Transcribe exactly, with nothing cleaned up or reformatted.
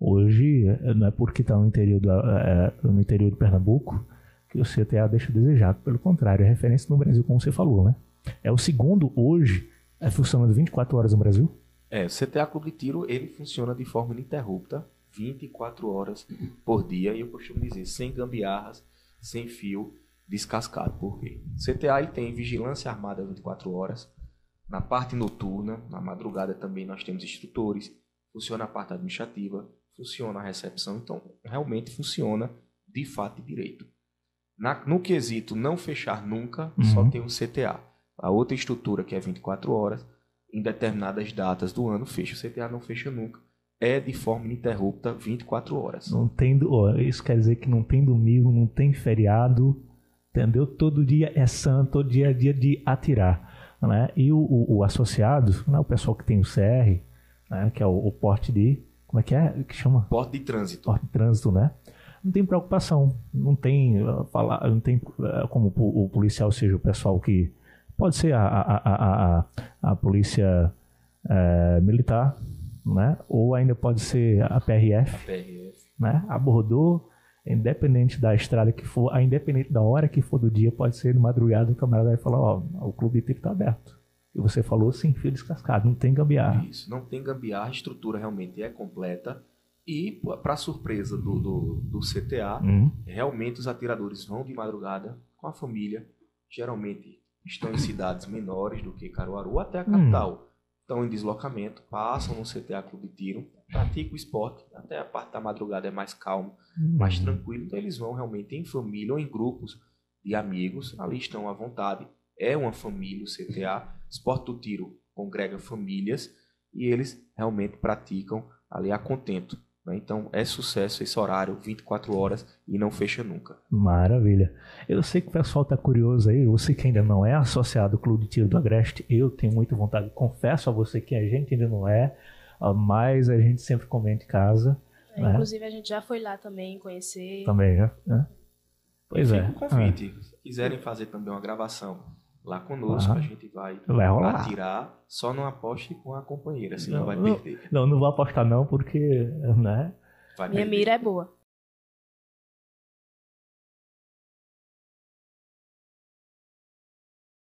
Hoje, não é porque está no interior, do, é, no interior de Pernambuco que o C T A deixa a desejar. Pelo contrário, é referência no Brasil, como você falou, né? É o segundo hoje, é funcionando vinte e quatro horas no Brasil? É, o C T A Clube de Tiro, ele funciona de forma ininterrupta, vinte e quatro horas por dia, e eu costumo dizer, sem gambiarras, sem fio, descascado. Por quê? O C T A ele tem vigilância armada vinte e quatro horas, na parte noturna, na madrugada também nós temos instrutores, funciona a parte administrativa, funciona a recepção, então realmente funciona de fato e direito. Na, no quesito não fechar nunca, uhum. só tem o C T A. A outra estrutura, que é vinte e quatro horas, em determinadas datas do ano fecha. O C T A não fecha nunca. É de forma ininterrupta, vinte e quatro horas. Não tem, ó, isso quer dizer que não tem domingo, não tem feriado, entendeu? Todo dia é santo, todo dia é dia de atirar. Né? E o, o, o associado, né? O pessoal que tem o C R, né? Que é o, o porte de... Como é que é? Que chama? Porte de trânsito. Porte de trânsito, né? Não tem preocupação. Não tem, uh, falar, não tem uh, como o, o policial seja o pessoal que... Pode ser a, a, a, a, a polícia uh, militar, né? Ou ainda pode ser a P R F. A P R F. Né? Abordou, independente da estrada que for, independente da hora que for do dia, pode ser de madrugada, o camarada vai falar, ó, o clube de tiro está aberto. E você falou sem fio descascado, não tem gambiarra. Isso, não tem gambiarra, a estrutura realmente é completa. E, para surpresa do, do, do C T A, uhum. realmente os atiradores vão de madrugada com a família. Geralmente estão em cidades menores do que Caruaru, até a capital. Uhum. Estão em deslocamento, passam no C T A Clube de Tiro, praticam o esporte. Até a parte da madrugada é mais calmo, uhum. mais tranquilo. Então eles vão realmente em família ou em grupos de amigos. Ali estão à vontade. É uma família o C T A. Esporte do Tiro congrega famílias e eles realmente praticam ali a contento. Né? Então é sucesso esse horário, vinte e quatro horas, e não fecha nunca. Maravilha. Eu sei que o pessoal está curioso aí, você que ainda não é associado ao Clube de Tiro do Agreste, eu tenho muita vontade, confesso a você que a gente ainda não é, mas a gente sempre comenta em casa. É, né? Inclusive a gente já foi lá também conhecer. Também, já? Né? Pois é. Um convite. Ah. Se quiserem fazer também uma gravação lá conosco, ah, a gente vai, vai atirar, só não aposte com a companheira, senão não, vai não, perder. Não, não vou apostar não, porque, né? Vai Minha perder. Mira é boa.